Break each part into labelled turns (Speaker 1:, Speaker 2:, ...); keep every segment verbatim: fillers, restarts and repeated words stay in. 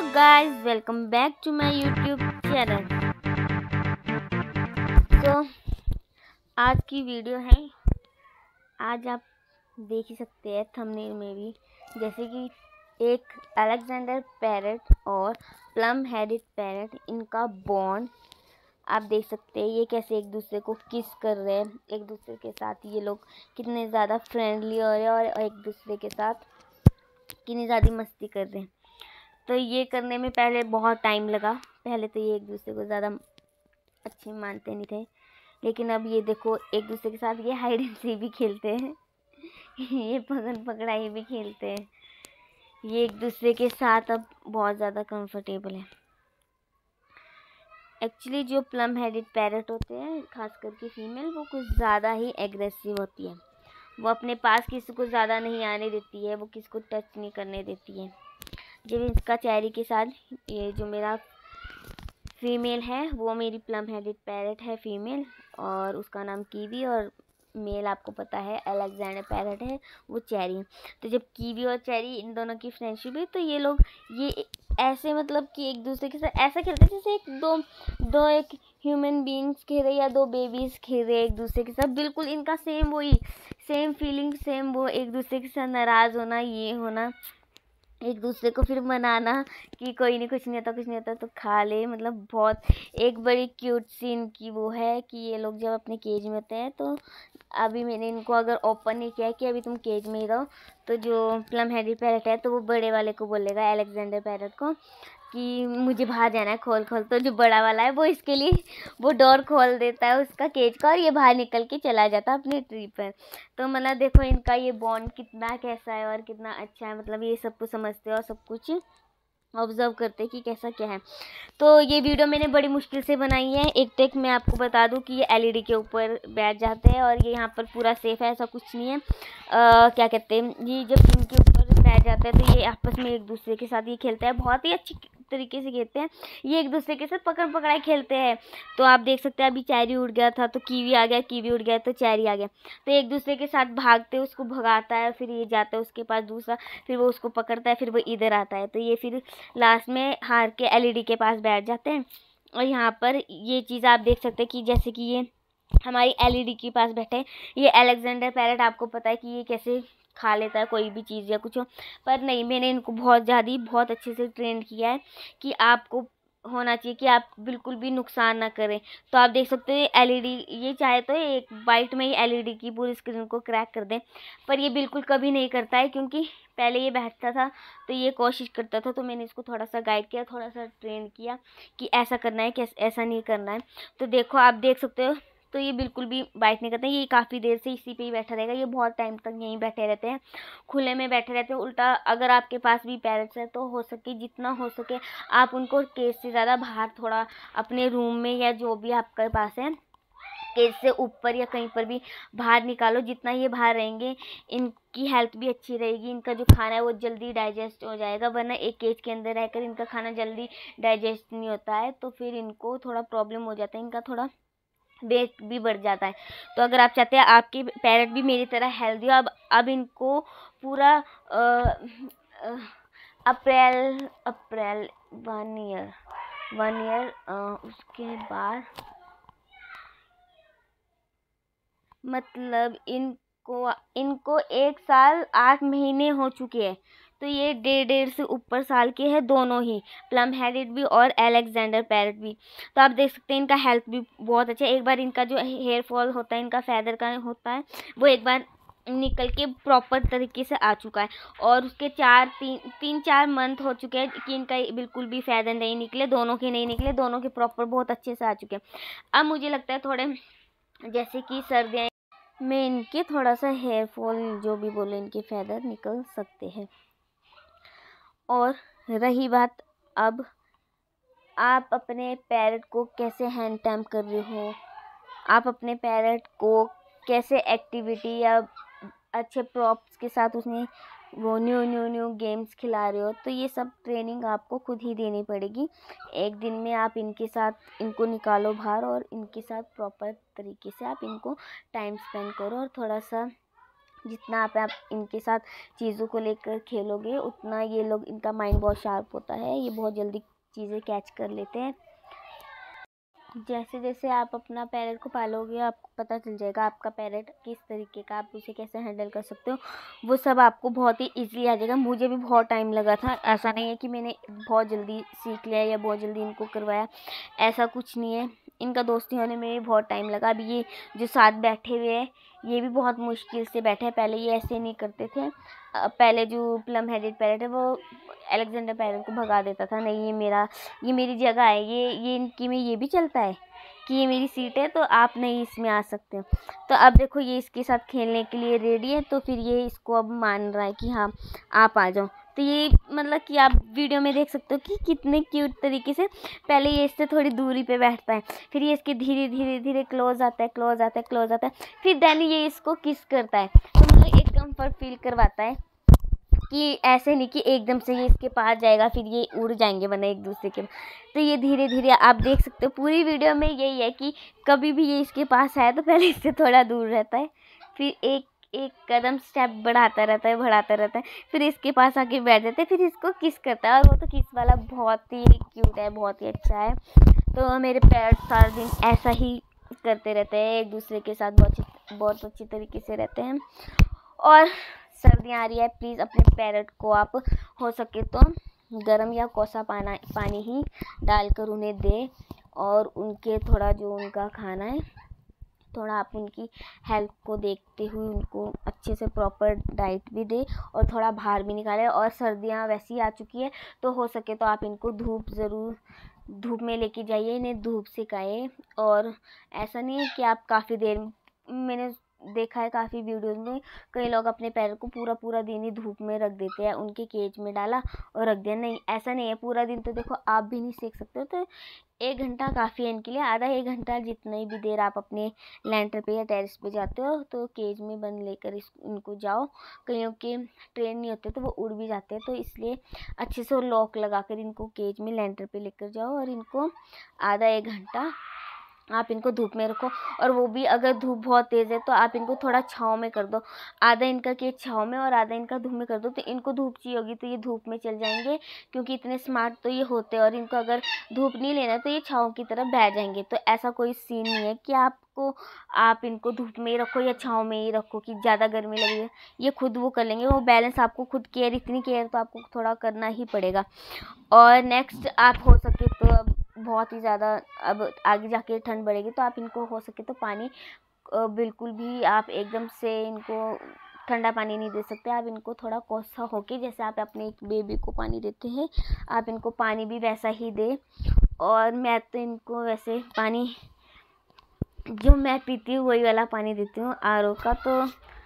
Speaker 1: guys, welcome back to my YouTube channel. तो आज की वीडियो है, आज आप देख ही सकते हैं थंबनेल में भी, जैसे कि एक अलेक्जेंडर पैरट और प्लम हेडेड पैरट, इनका बॉन्ड आप देख सकते हैं। ये कैसे एक दूसरे को किस कर रहे हैं, एक दूसरे के साथ ये लोग कितने ज़्यादा फ्रेंडली हो रहे हैं और एक दूसरे के साथ कितनी ज़्यादा मस्ती कर रहे हैं। तो ये करने में पहले बहुत टाइम लगा। पहले तो ये एक दूसरे को ज़्यादा अच्छे मानते नहीं थे, लेकिन अब ये देखो एक दूसरे के साथ ये हाइड एंड सीक भी खेलते हैं ये पकड़ पकड़ाई भी खेलते हैं। ये एक दूसरे के साथ अब बहुत ज़्यादा कंफर्टेबल है। एक्चुअली जो प्लम हेडेड पैरट होते हैं, खास करके फीमेल, वो कुछ ज़्यादा ही एग्रेसिव होती है। वो अपने पास किसी को ज़्यादा नहीं आने देती है, वो किसी को टच नहीं करने देती है। जब इसका चेरी के साथ, ये जो मेरा फीमेल है वो मेरी प्लम हेडेड पैरट है फीमेल, और उसका नाम कीवी, और मेल आपको पता है अलेक्जेंडर पैरट है, वो चेरी। तो जब कीवी और चेरी इन दोनों की फ्रेंडशिप है, तो ये लोग ये ऐसे मतलब कि एक दूसरे के साथ ऐसा खेलते हैं जैसे एक दो दो एक ह्यूमन बीइंग्स खेल रहे या दो बेबीज खेल रहे एक दूसरे के साथ। बिल्कुल इनका सेम वही सेम फीलिंग, सेम वो एक दूसरे के साथ नाराज़ होना, ये होना, एक दूसरे को फिर मनाना कि कोई नहीं, कुछ नहीं होता कुछ नहीं होता तो खा ले। मतलब बहुत एक बड़ी क्यूट सीन की वो है कि ये लोग जब अपने केज में होते हैं, तो अभी मैंने इनको अगर ओपन नहीं किया कि अभी तुम केज में ही रहो, तो जो प्लम हेडेड पैरट है तो वो बड़े वाले को बोलेगा, अलेक्जेंडर पैरट को, कि मुझे बाहर जाना है, खोल खोल। तो जो बड़ा वाला है वो इसके लिए वो डोर खोल देता है उसका केज का, और ये बाहर निकल के चला जाता है अपनी ट्री पर। तो मतलब देखो इनका ये बॉन्ड कितना कैसा है और कितना अच्छा है। मतलब ये सब कुछ समझते हैं और सब कुछ ऑब्जर्व करते हैं कि कैसा क्या है। तो ये वीडियो मैंने बड़ी मुश्किल से बनाई है। एक टेक मैं आपको बता दूं कि ये एलईडी के ऊपर बैठ जाते हैं और ये यहाँ पर पूरा सेफ है, ऐसा कुछ नहीं है। आ, क्या कहते हैं, ये जब इनके ऊपर बैठ जाते हैं तो ये आपस में एक दूसरे के साथ ये खेलते हैं, बहुत ही अच्छी तरीके से खेलते हैं। ये एक दूसरे के साथ पकड़ पकड़ाई खेलते हैं। तो आप देख सकते हैं अभी चेरी उड़ गया था तो कीवी आ गया, कीवी उड़ गया तो चेरी आ गया। तो एक दूसरे के साथ भागते, उसको भगाता है, फिर ये जाता है उसके पास दूसरा, फिर वो उसको पकड़ता है, फिर वो इधर आता है। तो ये फिर लास्ट में हार के एलईडी के पास बैठ जाते हैं। और यहाँ पर ये चीज़ आप देख सकते हैं कि जैसे कि ये हमारी एलईडी के पास बैठे हैं। ये अलेक्जेंडर पैरट आपको पता है कि ये कैसे खा लेता है कोई भी चीज़ या कुछ हो, पर नहीं, मैंने इनको बहुत ज़्यादा बहुत अच्छे से ट्रेन किया है कि आपको होना चाहिए कि आप बिल्कुल भी नुकसान ना करें। तो आप देख सकते हैं एलईडी, ये चाहे तो एक बाइट में ही एलईडी की पूरी स्क्रीन को क्रैक कर दें, पर ये बिल्कुल कभी नहीं करता है, क्योंकि पहले ये बैठता था तो ये कोशिश करता था। तो मैंने इसको थोड़ा सा गाइड किया, थोड़ा सा ट्रेन किया कि ऐसा करना है, कैसे ऐसा नहीं करना है। तो देखो आप देख सकते हो, तो ये बिल्कुल भी बाइट नहीं करते। ये काफ़ी देर से इसी पे ही बैठा रहेगा, ये बहुत टाइम तक यहीं बैठे रहते हैं, खुले में बैठे रहते हैं। उल्टा अगर आपके पास भी पैरट्स है तो हो सके जितना हो सके आप उनको केज से ज़्यादा बाहर थोड़ा अपने रूम में या जो भी आपके पास है केज से ऊपर या कहीं पर भी बाहर निकालो। जितना ये बाहर रहेंगे इनकी हेल्थ भी अच्छी रहेगी, इनका जो खाना है वो जल्दी डाइजेस्ट हो जाएगा। वरना एक केज के अंदर रहकर इनका खाना जल्दी डाइजेस्ट नहीं होता है, तो फिर इनको थोड़ा प्रॉब्लम हो जाता है, इनका थोड़ा वेट भी बढ़ जाता है। तो अगर आप चाहते हैं आपके पैरट भी मेरी तरह हेल्दी हो, अब अब इनको पूरा April April one year one year उसके बाद मतलब इनको इनको एक साल आठ महीने हो चुके हैं। तो ये डेढ़ डेढ़ से ऊपर साल के हैं दोनों ही, प्लम हेडेड भी और अलेक्जेंडर पैरट भी। तो आप देख सकते हैं इनका हेल्थ भी बहुत अच्छा है। एक बार इनका जो हेयर फॉल होता है, इनका फैदर का होता है, वो एक बार निकल के प्रॉपर तरीके से आ चुका है। और उसके चार तीन तीन चार मंथ हो चुके हैं कि इनका बिल्कुल भी फैदर नहीं निकले, दोनों के नहीं निकले, दोनों के प्रॉपर बहुत अच्छे से आ चुके हैं। अब मुझे लगता है थोड़े जैसे कि सर्दियाँ में इनके थोड़ा सा हेयर फॉल, जो भी बोले, इनके फैदर निकल सकते हैं। और रही बात, अब आप अपने पैरट को कैसे हैंड टैम कर रहे हो, आप अपने पैरट को कैसे एक्टिविटी या अच्छे प्रॉप्स के साथ उसमें वो न्यू न्यू न्यू गेम्स खिला रहे हो, तो ये सब ट्रेनिंग आपको खुद ही देनी पड़ेगी। एक दिन में आप इनके साथ इनको निकालो बाहर और इनके साथ प्रॉपर तरीके से आप इनको टाइम स्पेंड करो और थोड़ा सा जितना आप, आप इनके साथ चीज़ों को लेकर खेलोगे उतना ये लोग, इनका माइंड बहुत शार्प होता है, ये बहुत जल्दी चीज़ें कैच कर लेते हैं। जैसे जैसे आप अपना पैरेट को पालोगे आपको पता चल जाएगा आपका पैरेट किस तरीके का, आप उसे कैसे हैंडल कर सकते हो, वो सब आपको बहुत ही इजीली आ जाएगा। मुझे भी बहुत टाइम लगा था, ऐसा नहीं है कि मैंने बहुत जल्दी सीख लिया या बहुत जल्दी इनको करवाया, ऐसा कुछ नहीं है। इनका दोस्ती होने में भी बहुत टाइम लगा। अभी ये जो साथ बैठे हुए हैं ये भी बहुत मुश्किल से बैठे हैं, पहले ये ऐसे नहीं करते थे। पहले जो प्लम हेडेड पैरेट है वो अलेक्जेंडर पैरेट को भगा देता था, नहीं ये मेरा, ये मेरी जगह है, ये ये इनकी में ये भी चलता है कि ये मेरी सीट है तो आप नहीं इसमें आ सकते हो। तो अब देखो ये इसके साथ खेलने के लिए रेडी है, तो फिर ये इसको अब मान रहा है कि हाँ आप आ जाओ। तो ये मतलब कि आप वीडियो में देख सकते हो कि कितने क्यूट तरीके से पहले ये इससे थोड़ी दूरी पे बैठता है, फिर ये इसके धीरे धीरे धीरे क्लोज आता है क्लोज आता है क्लोज आता है, फिर देन ये इसको किस करता है। तो मतलब एक कंफर्ट फील करवाता है कि ऐसे नहीं कि एकदम से ये इसके पास जाएगा फिर ये उड़ जाएंगे वरना एक दूसरे के। तो ये धीरे धीरे आप देख सकते हो पूरी वीडियो में यही है कि कभी भी ये इसके पास आए तो पहले इससे थोड़ा दूर रहता है, फिर एक एक कदम स्टेप बढ़ाता रहता है बढ़ाता रहता है, फिर इसके पास आके बैठ जाता है, फिर इसको किस करता है। और वो तो किस वाला बहुत ही क्यूट है, बहुत ही अच्छा है। तो मेरे पैरेट सारा दिन ऐसा ही करते रहते हैं, एक दूसरे के साथ बहुत बहुत अच्छी तरीके से रहते हैं। और सर्दियाँ आ रही है, प्लीज़ अपने पैरेट को आप हो सके तो गर्म या कोसा पाना पानी ही डालकर उन्हें दें, और उनके थोड़ा जो उनका खाना है थोड़ा आप उनकी हेल्थ को देखते हुए उनको अच्छे से प्रॉपर डाइट भी दें और थोड़ा बाहर भी निकालें। और सर्दियाँ वैसी आ चुकी है तो हो सके तो आप इनको धूप ज़रूर धूप में लेके जाइए, इन्हें धूप सिखाइए। और ऐसा नहीं है कि आप काफ़ी देर, मैंने देखा है काफ़ी वीडियोस में कई लोग अपने पैर को पूरा पूरा दिन ही धूप में रख देते हैं, उनके केज में डाला और रख दिया। नहीं, ऐसा नहीं है, पूरा दिन तो देखो आप भी नहीं सीख सकते हो। तो एक घंटा काफ़ी है इनके लिए, आधा एक घंटा जितनी भी देर आप अपने लैंटर पे या टेरेस पे जाते हो तो केज में बंद लेकर इस इनको जाओ। कईयों के ट्रेन नहीं होते तो वो उड़ भी जाते हैं, तो इसलिए अच्छे से लॉक लगाकर इनको केज में लैंटर पे लेकर जाओ और इनको आधा एक घंटा आप इनको धूप में रखो। और वो भी अगर धूप बहुत तेज़ है तो आप इनको थोड़ा छाँव में कर दो, आधा इनका केज छाँव में और आधा इनका धूप में कर दो। तो इनको धूप चाहिए होगी तो ये धूप में चल जाएंगे, क्योंकि इतने स्मार्ट तो ये होते हैं। और इनको अगर धूप नहीं लेना तो ये छाँव की तरफ बैठ जाएंगे। तो ऐसा कोई सीन नहीं है कि आपको आप इनको धूप में ही रखो या छाँव में ही रखो कि ज़्यादा गर्मी लगे, ये खुद वो कर लेंगे। वो बैलेंस आपको खुद केयर, इतनी केयर तो आपको थोड़ा करना ही पड़ेगा। और नेक्स्ट आप हो सके तो अब बहुत ही ज़्यादा अब आगे जाके ठंड बढ़ेगी तो आप इनको हो सके तो पानी बिल्कुल भी आप एकदम से इनको ठंडा पानी नहीं दे सकते। आप इनको थोड़ा कोसा होके, जैसे आप अपने एक बेबी को पानी देते हैं आप इनको पानी भी वैसा ही दें। और मैं तो इनको वैसे पानी जो मैं पीती हूँ वही वाला पानी देती हूँ आर ओ का। तो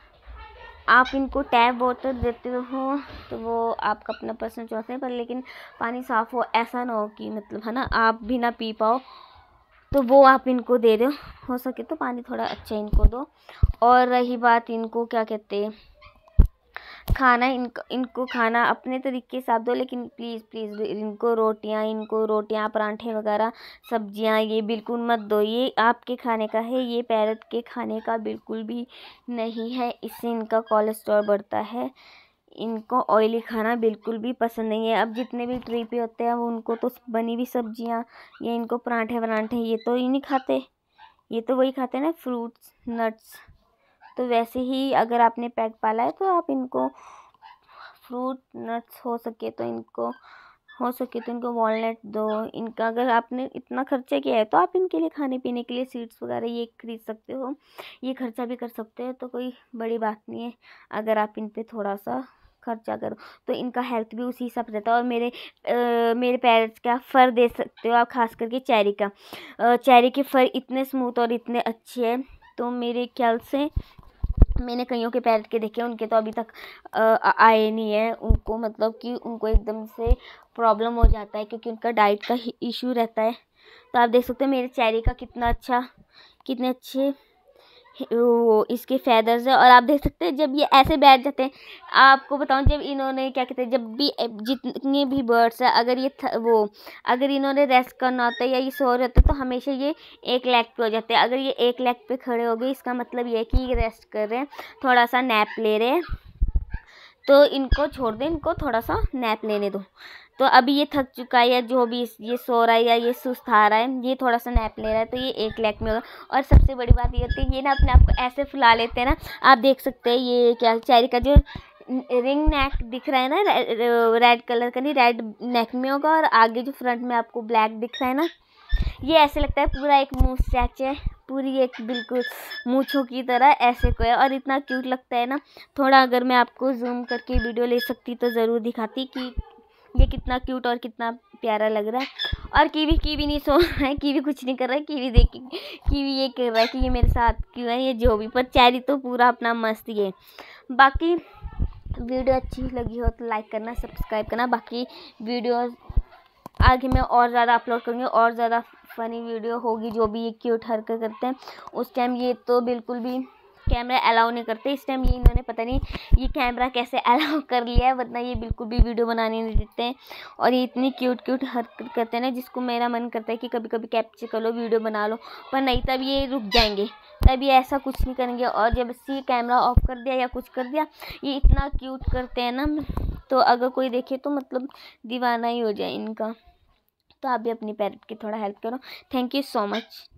Speaker 1: आप इनको टैप वाटर देते हो तो वो आपका अपना पर्सनल चॉइस है, पर लेकिन पानी साफ़ हो, ऐसा ना हो कि मतलब है ना आप भी ना पी पाओ, तो वो आप इनको दे दो। हो सके तो पानी थोड़ा अच्छा इनको दो। और रही बात इनको क्या कहते हैं खाना, इनको इनको खाना अपने तरीके से आप दो, लेकिन प्लीज़ प्लीज़ इनको रोटियां इनको रोटियां परांठे वगैरह सब्जियां ये बिल्कुल मत दो। ये आपके खाने का है, ये पैरेट के खाने का बिल्कुल भी नहीं है, इससे इनका कोलेस्ट्रॉल बढ़ता है। इनको ऑयली खाना बिल्कुल भी पसंद नहीं है। अब जितने भी ट्री पे होते हैं उनको तो बनी हुई सब्जियां या इनको परांठे वरांठे ये तो ही नहीं खाते, ये तो वही खाते हैं ना फ्रूट्स नट्स। तो वैसे ही अगर आपने पेट पाला है तो आप इनको फ्रूट नट्स हो सके तो इनको हो सके तो इनको वॉलनट दो। इनका अगर आपने इतना खर्चा किया है तो आप इनके लिए खाने पीने के लिए सीड्स वगैरह ये खरीद सकते हो, ये खर्चा भी कर सकते हो, तो कोई बड़ी बात नहीं है अगर आप इन पे थोड़ा सा खर्चा करो। तो इनका हेल्थ भी उसी हिसाब से रहता है। और मेरे आ, मेरे पैरेट्स का फ़र दे सकते हो आप, खास करके चेरी का, चेरी के फ़र इतने स्मूथ और इतने अच्छे हैं। तो मेरे ख्याल से मैंने कईयों के पैरेट के देखे, उनके तो अभी तक आए नहीं है, उनको मतलब कि उनको एकदम से प्रॉब्लम हो जाता है क्योंकि उनका डाइट का इशू रहता है। तो आप देख सकते हो मेरे चेरी का कितना अच्छा कितने अच्छे वो इसके फेदर्स है। और आप देख सकते हैं जब ये ऐसे बैठ जाते हैं, आपको बताऊं जब इन्होंने क्या कहते हैं, जब भी जितने भी बर्ड्स है अगर ये वो अगर इन्होंने रेस्ट करना होता है या ये सो रहे होते हैं तो हमेशा ये एक लेग पे हो जाते हैं। अगर ये एक लेग पे खड़े हो गए इसका मतलब ये है कि ये रेस्ट कर रहे हैं, थोड़ा सा नैप ले रहे हैं, तो इनको छोड़ दें, इनको थोड़ा सा नैप लेने दो। तो अभी ये थक चुका है, या जो भी ये सो रहा है या ये सुस्ता रहा है, ये थोड़ा सा नैप ले रहा है, तो ये एक लेग में होगा। और सबसे बड़ी बात ये होती है ये ना अपने आप को ऐसे फुला लेते हैं ना, आप देख सकते हैं ये क्या चेरी का जो रिंग नेक दिख रहा है ना, रेड कलर का नहीं, रेड नेक में होगा, और आगे जो फ्रंट में आपको ब्लैक दिख रहा है ना, ये ऐसे लगता है पूरा एक मूंछें है, पूरी एक बिल्कुल मूंछों की तरह ऐसे को है, और इतना क्यूट लगता है ना। थोड़ा अगर मैं आपको जूम करके वीडियो ले सकती तो ज़रूर दिखाती कि ये कितना क्यूट और कितना प्यारा लग रहा है। और कीवी कीवी नहीं सो रहा है, कीवी कुछ नहीं कर रहा है, कीवी देख कीवी ये कर रहा है कि ये मेरे साथ क्यों है, ये जो भी, पर चेरी तो पूरा अपना मस्त ही है। बाकी वीडियो अच्छी लगी हो तो लाइक करना, सब्सक्राइब करना। बाकी वीडियोस आगे मैं और ज़्यादा अपलोड करूँगी, और ज़्यादा फ़नी वीडियो होगी जो भी ये क्यूट हरकत करते हैं। उस टाइम ये तो बिल्कुल भी कैमरा अलाउ नहीं करते, इस टाइम ये इन्होंने पता नहीं ये कैमरा कैसे अलाउ कर लिया है, वरना ये बिल्कुल भी वीडियो बनाने नहीं देते हैं। और ये इतनी क्यूट क्यूट हरकत करते हैं ना, जिसको मेरा मन करता है कि कभी कभी कैप्चर कर लो, वीडियो बना लो, पर नहीं, तब ये रुक जाएंगे, तब ये ऐसा कुछ नहीं करेंगे। और जब इससे कैमरा ऑफ कर दिया या कुछ कर दिया, ये इतना क्यूट करते हैं ना, तो अगर कोई देखे तो मतलब दीवाना ही हो जाए इनका। तो आप भी अपनी पैरट की थोड़ा हेल्प करो। Thank you so much.